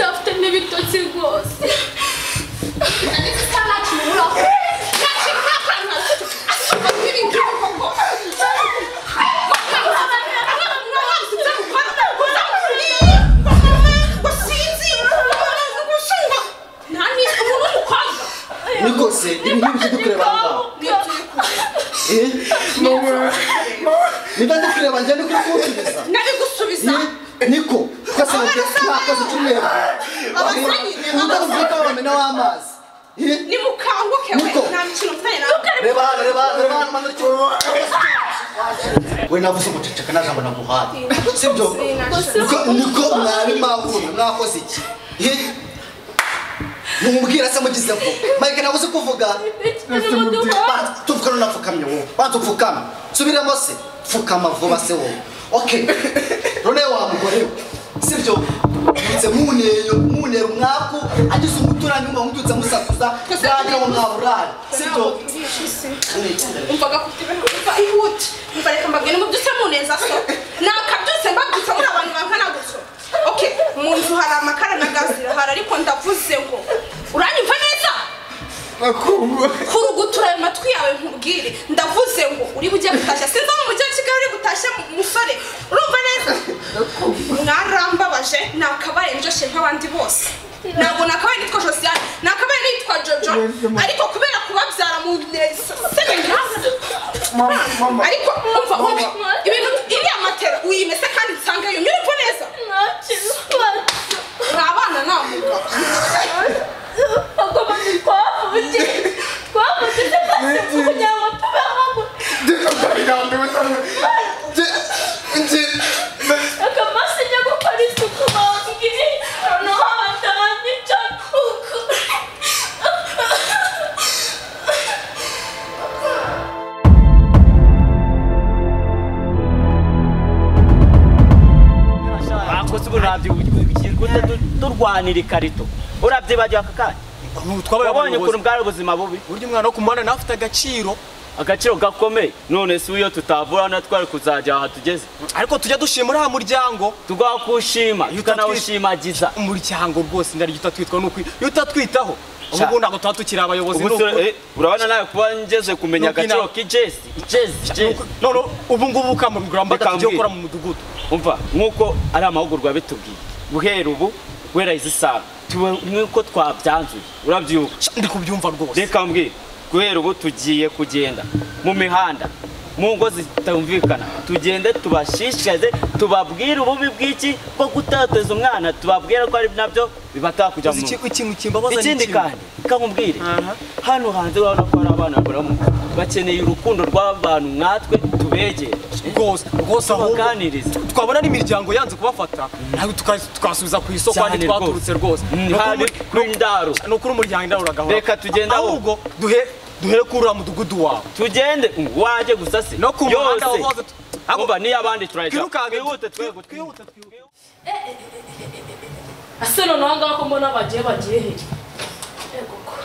Ndafite n'ibitotsi rwose. Nikose ibintu byidukureba ngaho. Niba ndikureba njye ndikusubiza. Nabigusubiza. Niko kwase nakoze cyumweru. Udavuga wamena w'amazi. Ni mukanguke we nta kintu mfanye nawe. Reba mama cyo. We navuze umuceceka najambo namuhaye. Sibyo? Niko mwari makuru mwakoze iki? Mumubwira se mugize ko Mike nabuze kuvuga tuvukana napfukamye wowe batupfukama subiramo se pfukama vuba se wowe okay rone wa mugore sibyo nze munero mwako agize umuturanyi mu ngutse musakuza yaje mu mwaburari sibyo umvaga kutibe kuva ihute mfareka mbagene mu byose muneza so nakabyose mbabwitsa muri abantu bankana guso okay munzu hari amakara na gazira hari ariko ndavuze ngo uranyumva neza kurugutura ayo matwi yawe nkubwire ndavuze ngo uri bujye gutashya sinza mu mujyi wa Kigali uri gutashya musore urumva neza mwarambabaje nakabaye njoshe nk'abandi bose ntabwo nakabaye nitwa Josiane nakabaye nitwa Jojo ariko kubera kubabyara mu neza mama ariko umva ibintu iri amatera uyimese kandi nsanga yo nyuriko neza urabana namuga Agoma ni twavuze cyane kugira ngo tubeho. Akamasi nyago parisi kubambye. No hatanye cyakuko. Akoze uburavye bukirwa turwanira ikarito. Urabyibagiye akakanya. Twabonye ukuntu bwari ubuzima bubi. Buryo umwana wo kumwana nafite agaciro gakomeye. None si uyo tutavura na twari kuzajya aha tugeze. Ariko tujya dushimura ha muryango tugakushima tukanawushimagiza umuryango rwose ndari utatwitwa nuko utatwitaho ubu ntabwo twatukira abayobozi nuko urabona nawe kuba ngeze kumenya agaciro k'Jesse none ubu ngubu ukamubwira mbaka byo gukora mu mudugudu umva nkuko ari amahugurwa bitubwiye guhera ubu guhera izi saha nuko twabyanzuye urabyuka ndi kubyumva rwose reka mbwira guhera ubu tugiye kugenda mu mihanda mu ngo zitumvikana tugende tubashishikaze tubabwire ububi bw'iki bwo gutateza umwana tubabwira ko ari nabyo bibata kujya mu ikindi kandi kamubwire hano hanze urabona ko ari abana baramo bakeneye urukundo rw'abantu mwatwe tubegere rwose abaganiriza twabona n'imiryango yanze kubafata nawe tukasubiza ku isoko kandi twaturutse rwose n'indaro n'ukuri umuryango indaro uragahora reka tugende ahubwo duhere kuri mudugudu wawe tugende waje gusa se no kumanda hose aba ni abandi turajya twihute aseno nanga ko mbona bagiye he ego ko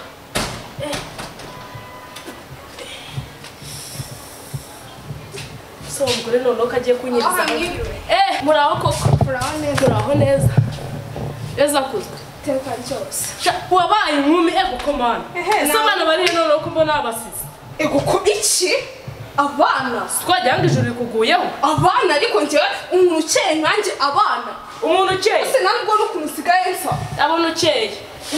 so mugore none kagiye kunyiriza muraho koko muraho neza eza kuzwe teka cyose wabaye inkumi ego ko mana sabana bari none ko mbona abasize ego ko iki abana twajyanga ijuru rikuguyeho abana ariko nje umuntu ukeye nkanjye abana umuntu ukeye ese nabwo n'ukuntu usigaye nsa abona ukeye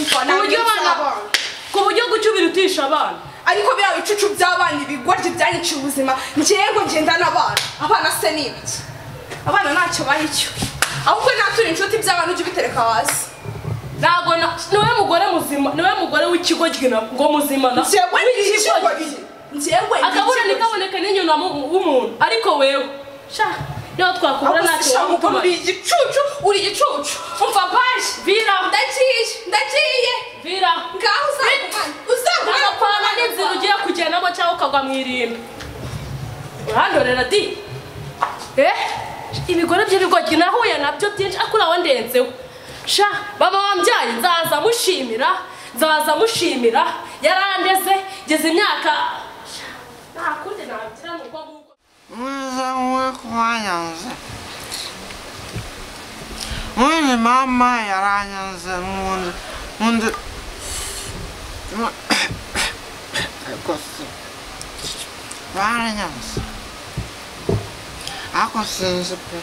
ku buryo gucyubirutisha abana ariko bya bicucu by'abana ibigoryi byanyiciye ubuzima njyewe ngenda n'abana abana se n'ibiki abana ntacyo bari cyo ahubwo naturi inshuti by'abana ujye ubitereka hasi ntabwo niwe mugore muzima niwe mugore w'ikigo gina ngo muzima na njyewe akabura nikaboneka n'inyuna w'umuntu ariko wewe sha niho twakubura ntacyo wamutuma uri igicucu umva paje vira ndagiye vira ngaho uzagumana ukwana n'inzira ugiye kugendamo cyangwa ukagwa mu irimbi urandorera di ibigore by'ibigoryi nahuye nabyo byinshi akuraho ndenzeho sha mama wambyaye nzaza mushimira yarandeze geze imyaka nta kundi nagira mu bwo Muzamwe kumanyanza Ubundi mama yaranyanze undi ariko se baranyanze ariko sinzi pe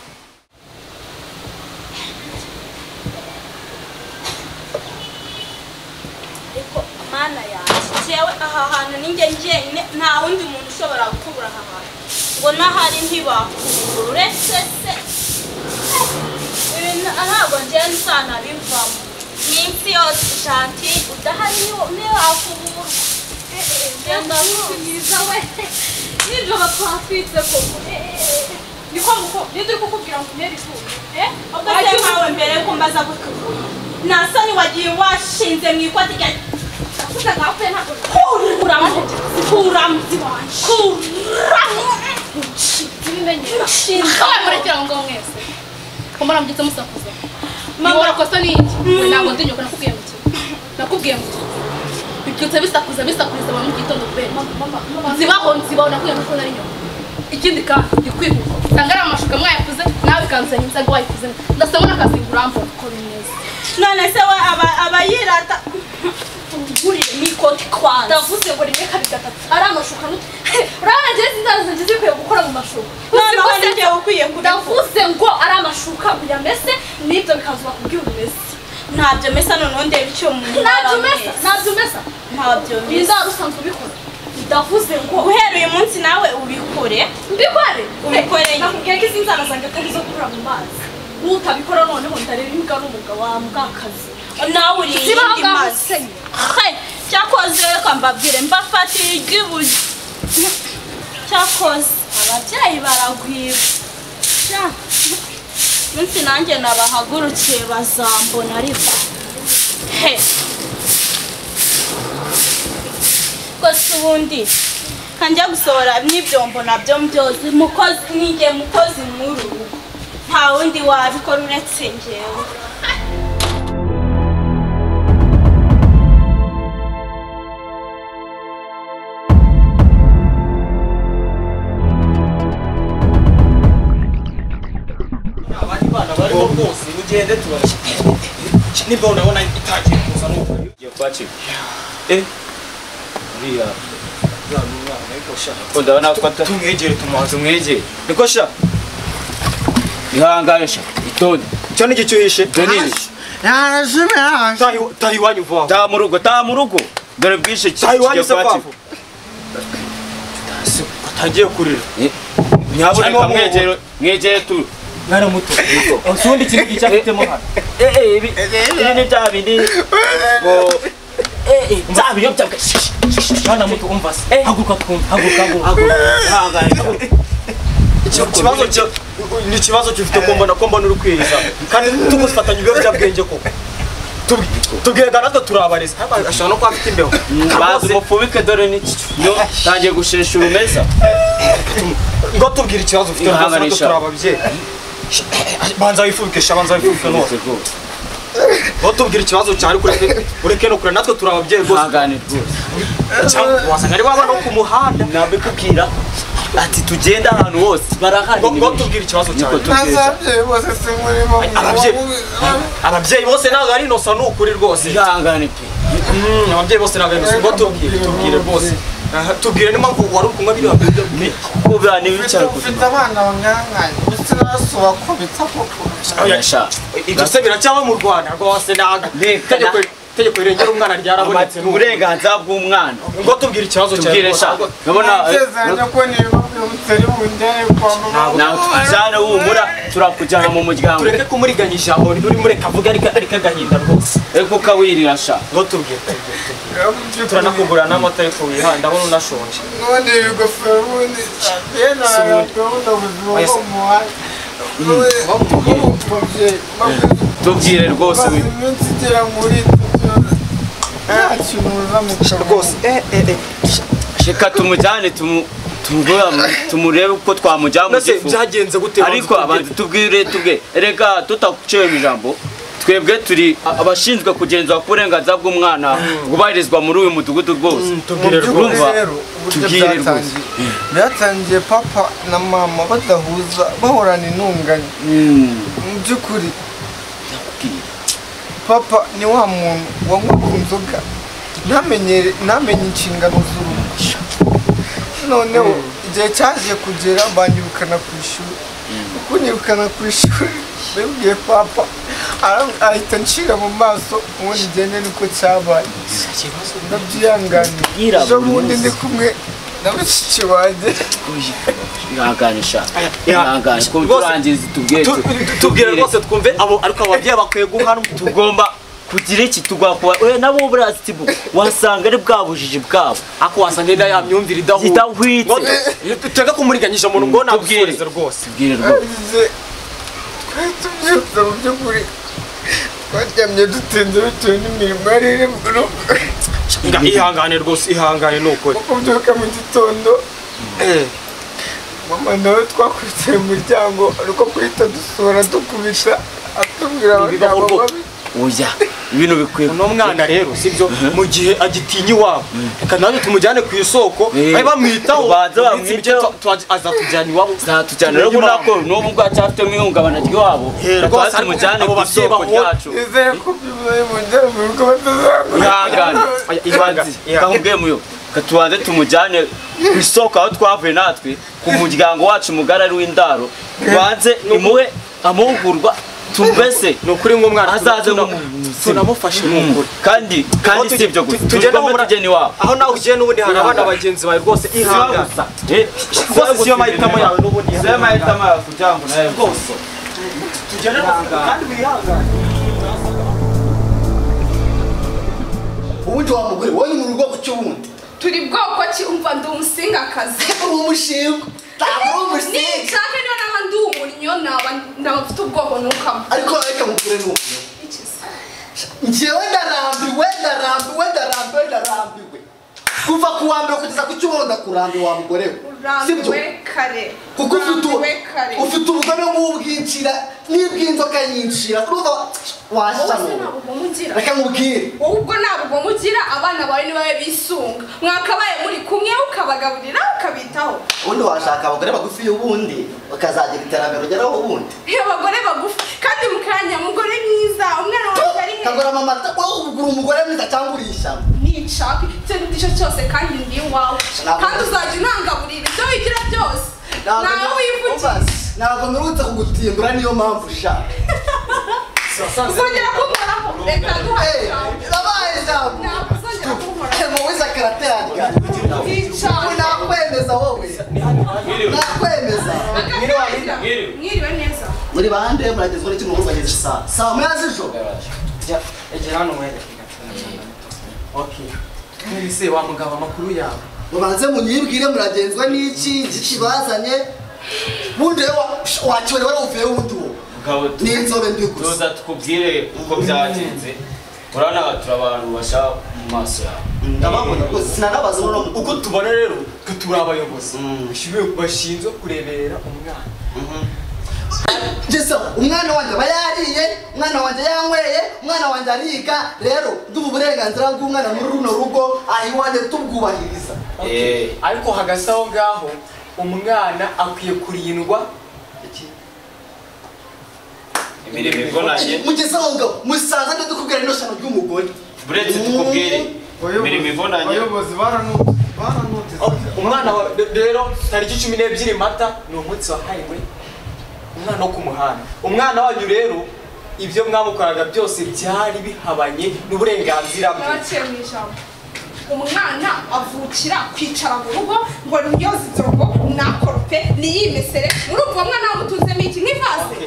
ariko mana yanjye jewe aha hantu ninjye njyenyine nta wundi muntu ushobora gukubura aha hantu ngo n'ahari ntibakubura uretse se ibintu ntabwo njyewe nsana bivamo iminsi yose shanti udahari niyo wakubura ndakuyiza we nijoro twatwitse koko niko niduri kukubwira ngo umere izuba ubwo se nkawe mbere ko mbaza gukubuye nta soni wagiye washinze mu ikoti rya kuza ngaho ntabwo kuramo zibimenyera kabaye murekera ngo mwese ko muramugize musakuza mama kosa ni iki ntabwo ndi nyoko nakubwiye ngo bibyutse bisakuza bisakuriza mu gitondo pe zibaho nakubwiye ko nari nyoko ikindi kandi ndikwibuka sanga ari amashuka mwayakuze nawe bikanzanye nsaga wayikuze ndasabona akazi ngurambo ko bimeze none se we abayirata ugurire n'ikoti kwanza ndavuze ngo rimwe kabiri gatatu ari amashuka urabona njyewe sinzaza zikwiye gukora mu mashuka noneho nijye ukwiye ndavuze ngo ari amashuka uyamese n'ibyo bikazuba kubwira umese ntabyo mesa noneho ndeba icyo umuntu ntabyo mesa ntabyo mesa bizaba usanzwe ubikora ndavuze ngo guhera uyu munsi nawe ubikore ubikore nakubwiye ko izi nzara zanjye atari izo kurura mu mazi nutabikora noneho ndareba imbwa n'umugabo wambwakazi nawe uri iyindi mazi cyakoze reka mbabwire mbafatiye iry'iburyo cyakoze ababyeyi baragwira munsi nanjye nabahagurukiye bazambona ariko kose ubundi kanjya gusohora n'ibyombo nabyo byose ninjye mukozi nk'uru nta wundi wabikora uretse njyewe ugende tubashe nibwo unabona itagiye kuza nuko ugiye kwakira uriya mwana ariko shaka ndabona ko tumwegere tumuhanze mwegere niko sha ihangane sha itonde cyo n'igicyuhishe donini tahi iwanyu vuba ta mu rugo dore bwishe tahi iwanyu se kwafu atangiye kurira nyabona mwegere tu mwana muto usundi kintu gicyafitemo hano ibi ni bya bindi ngo nzabiyo byabwe mwana muto umva se haguruka twumva haguruka ni ikibazo gifite ko mbona uri kwiriza kandi tugufatanya ibiyobyabwenge koko tubwirega natwe turabareza ashobora no kuba afite imbeho bazi mupfubike dore ni tangiye gushesha urumeza ngo tubwire ikibazo ufite rwose natwe turababyeyi banza wifubikesha banza wifubike nose ngo tubwire ikibazo cyane ureke no kure natwe turababyeyi rwose wasanga ari waba no ku muhanda nabikubwira ati tugenda ahantu hose barahari ngo tubwire ikibazo cyane ababyeyi bose se murimo ababyeyi bose ntabwo ari inosa ni ukuri rwose ihangane pe ababyeyi bose ntabwo ari inosa ngo tubwire rwose tubwire n'impamvu wari kunywa biriya biyobyabwenge kubera n'ibicara ufite abana banganganye ndetse n'abasaba ko bita koko ibyo se biracyaba mu Rwanda rwose ntabwo itegeko rirengera umwana ryarabonetse uburenganzira bw'umwana ngo tubwire ikibazo tubwire sha ndabona nsezeranya ko nibabwiye umutari w'undere kwa mama nawe tujyane humura turakujyana mu muryango tureke kumuriganyisha aho uri mureka avuga ariko agahinda rwose ariko ukawirira sha ngo tubwire turanakugurira n'amata ariko wihanda ndabona unashonje none ibigofero ubundi yena gahunda ubuzima bwo mu muhanda tubwire rwose iminsi igera muri nta kintu uza mu rwose reka tumujyane tumurebe uko twamujyana mu gifu byagenze gute ariko abantu tubwire reka tutaguciye mu ijambo twebwe turi abashinzwe kugenzura ko uburenganzira bw'umwana bwubahirizwa muri uyu mudugudu rwose tubwire rwose byatangiye papa na mama badahuza bahorana intungane mu by'ukuri papa ni wa muntu wanywaga inzoga ntamenye inshingano z'urugo noneho igihe cyagiye kugera banyirukana ku ishuri kunyirukana ku ishuri babwiye papa ahita ncira mu maso ubundi ngende niko cyabaye ndabyihanganira ejo bundi ndi kumwe na bashiki banjye ihanganisha ko turangiza tubwire rwose twumve abo ariko ababyeyi bakwiye guhanwa tugomba kugira iki tugakora nabo burazi tibu wasanga ari bwabujije bwabo ako wasanga inda ya myumvire idahwitse tega kumuriganyisha umuntu ngo nagusoreze rwose tubwire rwose twari tubyutse mu by'ukuri twaryamye dutinze bitewe n'imirimo yari iri mu rugo ihangane rwose ihangane ni ukuri kubyuka mu gitondo mama nawe twakurikiye umuryango ariko guhita dusura dukubita atubwira abagabo babi oya ibintu bikwiye uno mwana rero sibyo mu gihe agitinya iwabo reka nawe tumujyane ku isoko bari bamwitaho baza bamwiteho azatujyana iwabo zatujyana rero nako n'ubu bwacyafitemo ihungabana ry'iwabo rwose tumujyane ku isoko ryacu nizeye ko bibaye mu njyana mu rugo batazakora ihangane muyo katubanze tumujyane ku isoko aho twavuye natwe ku muryango wacu mugari ari w'indaro tubanze imuhe amahugurwa tumbese ni ukuri nk'umwana azaze tunamufashe ni ukuri kandi si ibyo gusa tugeni iwabo aho nawe ugiye n'ubundi hari abana bagenzi bawe rwose ihangane rwose siyo mahitamo yawe n'ubundi siyo mahitamo yawe kugira ngo nawe rwose tugende kandi wihangane ubundi wa mugore wowe ni mu rugo ku cy'ubundi turi bwoko ki umva ndi umusingakazi uri umushinga ntabwo uri umusinga nshaka niyo naba ndi umunnyo naba mfite ubwoko nukamo ariko reka mugure nuko njyewe ndarambiwe kuva ku wa mbere kugeza ku cyumweru ndakurambiwe wa mugore we urambiwe kare kuko ufite ubugome nk'ubwinshira n'ibw'inzoka yinshira urumva washyamo reka nkubwire wowe ubwo nta bugomo ugira abana bawe nibabe bisunga mwakabaye muri kumwe ukabagaburira ukabitaho ubundi washaka abagore bagufi y'ubundi bakazagira iterambere ugeraho ubundi abagore bagufi kandi mukanya mugore mwiza umwana wawe ari kagora mama wowe ugura umugore mwiza cyangwa urishyamba nishaka icyo ngicyo cyose kandi ndi iwawe kandi uzajya unangaburira ibyo wigira byose nawe wivugiye ntabwo mperutse kugutimbura niyo mpamvu ushaka uzongera kunkoraho reka duhaye nabaye ijambo ntabwo uzongera kunkoraho muwize akarateranya nakwemeza wowe nakwemeza mwiriwe neza muri bande muragezwa n'iki muhuza hejuru saa moya z'ijoro egera hano mwere okay mwese wa mugabo amakuru yawe mubanze munyibwire muragenzwa n'iki kibazanye bundi wakiwe wari uvuye wundi wo n'inzobe mbi gusa tuza tukubwire uko byagenze urabona turi abantu bashaka mu maso yawe ndababona rwose sinanabaza uko tubona rero turi abayobozi bashinzwe kureberera umwana Jesa umwana wanjye aba yariye umwana wanjye yanyweye umwana wanjye ariga rero ndubu uburenganzira bw'umwana muri runo rugo ahiwanje tubwubahiriza ariko hagati aho ngaho umwana akwiye kurindwa imirimo ivunanye mugeze aho ngaho musaza ndetse dukubwira ino shano ry'umugore buretse tukubwire imirimo ivunanye abayobozi baranutse umwana rero tariki 12 Mata ni umunsi wahariwe umwana wo ku muhanda umwana wanyu rero ibyo mwamukoraga byose byari bihabanye n'uburenganzira bwe umwana avukira kwicara mu rugo ngo nyoze ibyogo nakorope niyimesere muri ubwo mwana wamutuzemo iki nk'ivaze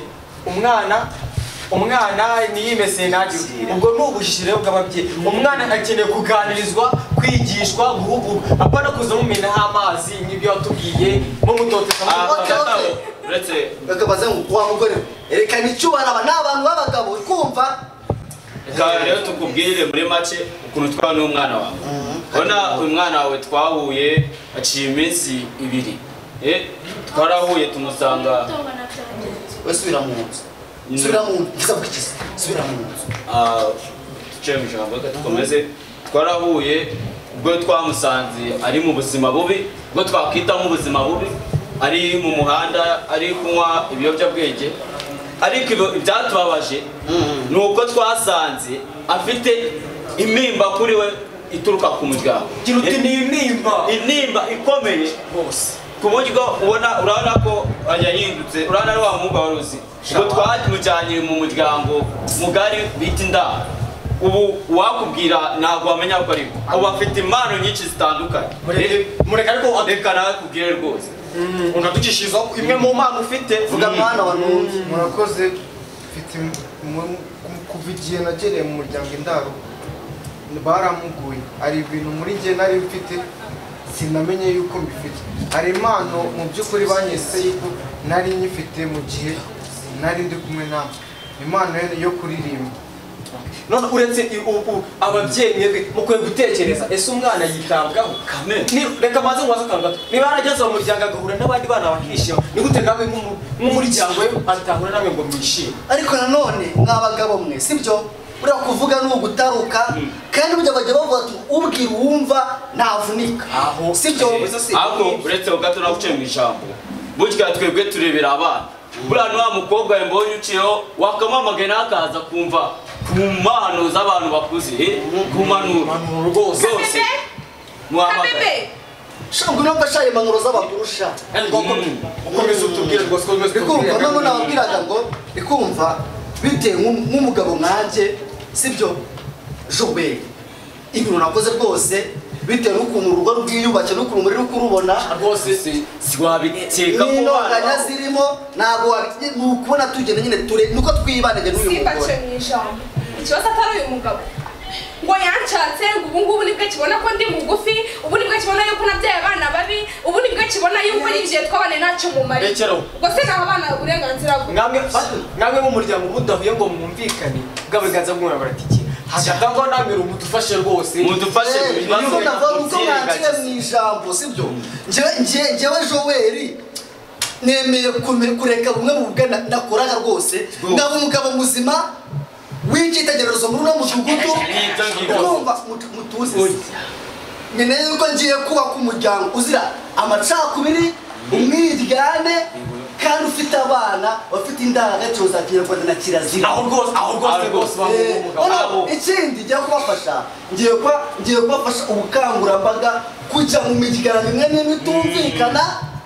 umwana niyimesere nagiye ubwo n'ubujiji rero bw'ababyeyi umwana akeneye kuganirizwa kwigishwa guhugurwa apana kuza mumenaho amazi n'ibyo watubwiye mumutoteza uretse bakabaza ngo wa mugore erekana icyo baraba n'abantu b'abagabo kumva rero tukubwire muri make ukuntu twa n'umwana wawe ubona uyu mwana wawe twahuye aciye iminsi 2 twarahuye tumusanga subira mu nzu subira mu nzu subira mu nzu duciye mu ijambo reka dukomeze twarahuye ubwo twamusanze ari mu buzima bubi ubwo twakwita nk'ubuzima bubi ari mu muhanda ari kunywa ibiyobyabwenge ariko ibyatubabaje ni uko twasanze afite impimba kuri we ituruka ku muryango. Ni inimba ikomeye bose ku buryo urabona ko yahindutse. Urabona ari wa mwuga waruzi ubwo twamujyanye mu muryango mugari bita indaro. Ubu wakubwira ntabwo wamenya ko ariko ubu afite impano nyinshi zitandukanye. mureka ariko reka nawe kubwire rwose unaducishiriza imwe mu mpano ufite. vuga mwana wa numva. murakoze mfite kuva igihe nagereye mu muryango indaro baramuguye. hari ibintu muri njye nari mfite sinamenye yuko mbifite. hari impano mu by'ukuri banyise yuko nari nyifite mu gihe nari ndi kumwe nawe, impano yo kuririmba. none uretse ababyeyi mwebwe mukwiye gutekereza ese umwana yitabwaho. reka maze mubaze akantu gato, niba yarageze mu muryango agahura n'abandi bana bakishima, ni gute nawe nk'umuryango we atahura nawe ngo mwishime? ariko nanone mw'abagabo mwe sibyo uriya kuvuga ni ugutaruka kandi burya bajya bavuga ati ubwira uwumva ntavunika sibyo. ahubwo uretse gato naguciye mu ijambo burya twebwe turebera abana. buriya ni wa mukobwa mbonye uciyeho wakamamagaye n'akaza kumva ku mpano z'abantu bakuze ku mpanuro rwose Kabebe shangu numva shaye impanuro z'abakuru sha ukomeza utubwire rwose ko umeze ikumva none nababwiraga ngo ikumva bitewe nk'umugabo nkanjye sibyo Jobe ibintu nakoze rwose bitewe n'ukuntu urugo rwiyubake n'ukuntu muri kurubona rwose siwabikeka ko n'intonganya zirimo ntabwo kubona tugenda nyine nuko twibanije n'uyu mugore. simbace mu ijambo ikibazo atari uyu mugabo ngo yanshatse ngo ubu ngubu nibwo kibona ko ndi mugufi, ubu nibwo kibona yuko nabyaye abana babi, ubu nibwo kibona yuko n'igihe twabane ntacyo mumari. ubwo se naho abana uburenganzira bwe namwe mu muryango mudahuye ngo mwumvikane bw'aburenganzira bw'umwana baratiki hagati ngo namwe mudufashe rwose mudufashe mu bibazo uko mwanciye mu ijambo sibyo. njyewe Joel nemeye kureka bumwe mu bugana nakoraga rwose ndaba umugabo muzima w'icyitegererezo muri uno mudugudu. urumva mutuzi nyine yuko ngiye kubaka umuryango uzira amacakubiri umwiryane kandi ufite abana bafite indangagaciro za kinyarwanda na kirazira. aho rwose ikindi ngiye kubafasha ngiye kubafasha ubukangurambaga kujya mu miryango imwe n'imwe itumvikana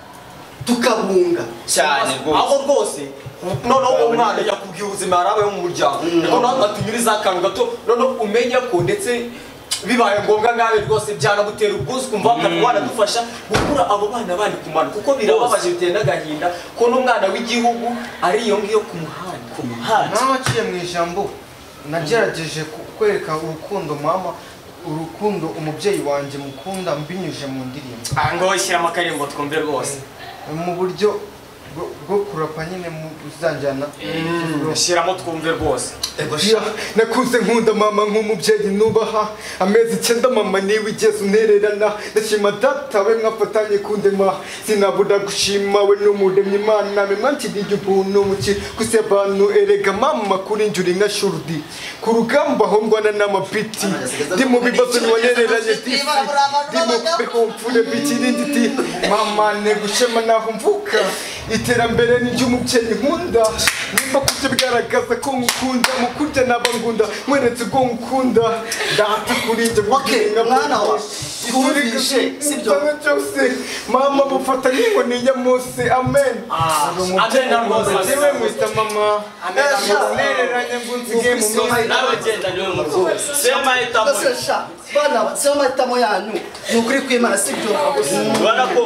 tukabunga cyane aho rwose. noneho umwana yakubwiye ubuzima yarabayeho mu muryango, noneho atunyuriza akantu gato, noneho umenye ko ndetse bibaye ngombwa ngabe rwose byanagutera ubwuzu kumva wanadufasha gukura abo bana bandi ku mano, kuko birababaje biteye n'agahinda ko n'umwana w'igihugu ari iyo ngiyo ku muhanda. naciye mu ijambo nagerageje kwereka urukundo mama, urukundo umubyeyi wanjye mukunda mbinyuje mu ndirimbo. ngo ishyiramo akaririmbo twumve rwose mu buryo bwo kurapa nyine uzanjyana shyiramo twumve rwose. nakuze nkunda mama nk'umubyeyi nubaha, amezi 9 mama niwe igeze untererana, ndashima data we mwafatanye kundema, sinabura gushima we n'umuremyi Imana me mwantiriye ubuntu muki kuse abantu erega mama kuri njuri nka shurudi ku rugamba ho ngwana n'amapiti ndi mu bibazo niwanereranye disi ndi mu behomfure bikirinditi mama ne gushema naho mvuka iterambere ni ry'umubyeyi nkunda nimba kujya bigaragaza ko ngukunda mukurya nabangunda mweretse ko ngukunda data kuri njye mwana wa twumvishe sibyo cyose mama bufata nk'inkoni ya Mose amen. amen rwose jewe mwita mama nereranye ngunzige mu minsi n'abagenda niwe mukuru sema itamo bana sema itamo yanyu ni ukuri kwimana sibyo. ubona ko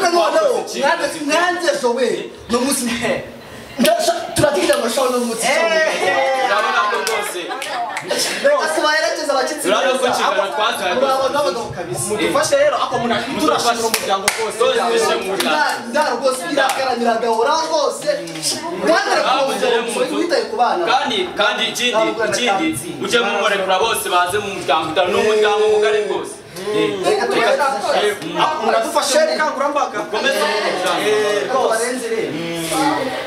mwanze Joel no musi turagira amashaho no musi urabona ko rwose asibayerekeza abakitsi urabona ko kigana twataye mudufashe rero ako turashimira umuryango rwose ndaro rwose birakaranyira gahora rwose witaye ku bana kandi ikindi ujye mumurekura bose baze mu muryango utari n'umuryango mugari rwose. muradufashe ubukangurambaga komeza barenze rero